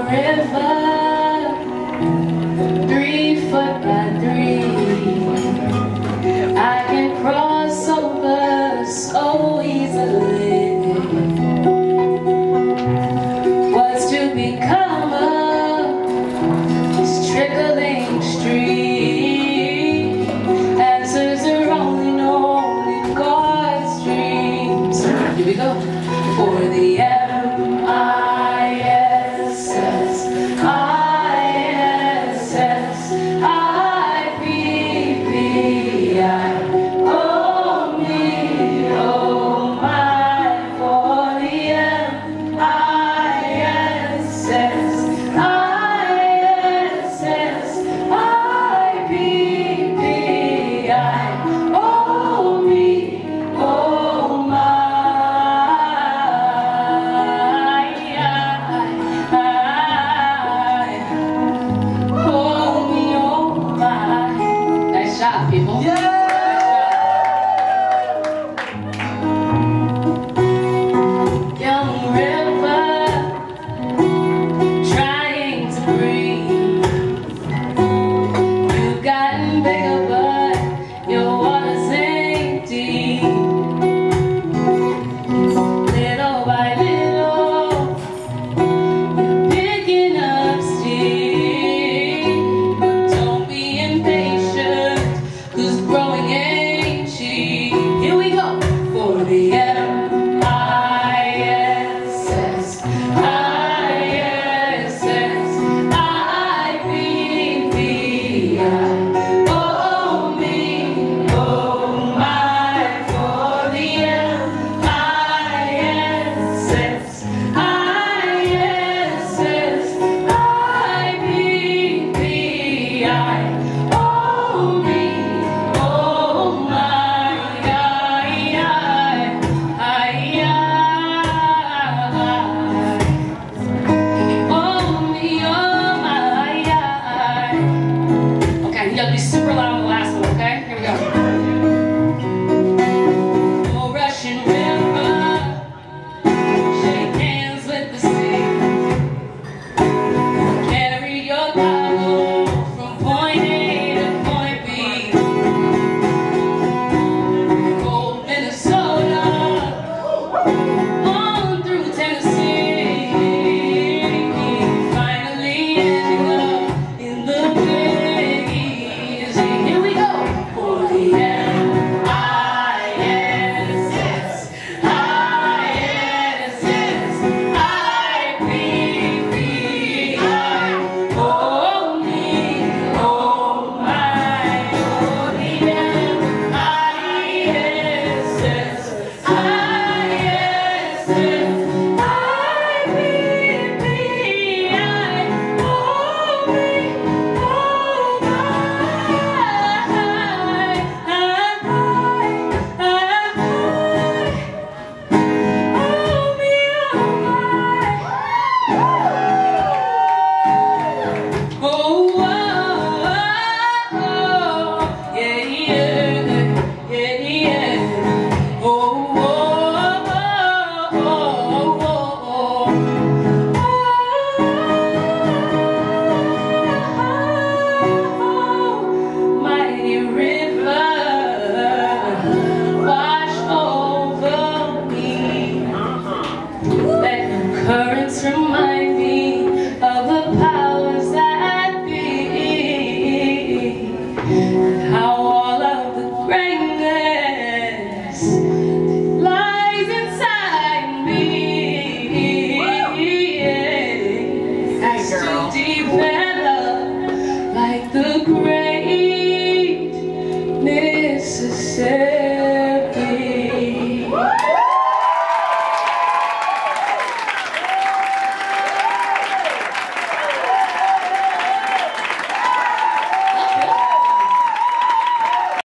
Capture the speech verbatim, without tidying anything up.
river, three foot by three. I can cross over so easily. What's to become of this trickling stream? Answers are only known in God's dreams. Here we go. For the M I S S, I S S, I P P I, oh me, oh my, for the M I S S, I S S, I P P I, oh me, oh my. People. Yeah! Young river, trying to breathe. You've gotten bigger, but your water's ain't deep. Little by little, you're picking up steam. Don't be impatient, 'cause growing ain't cheap. Here we go. For the M I S S, I S S, I P P I, oh me, oh my, for the M I S S, I S S, I P P I, oh me. You gotta be super loud on the last one, okay? Here we go. Oh, Russian river, shake hands with the sea. Carry your cargo from point A to point B. Go Minnesota, on through Tennessee. Finally ending up in the big easy. Here we go. For the M I S S, I S S, I P P I, oh me, oh my, for the M I S S, I S S, I P P I, oh me, oh currents remind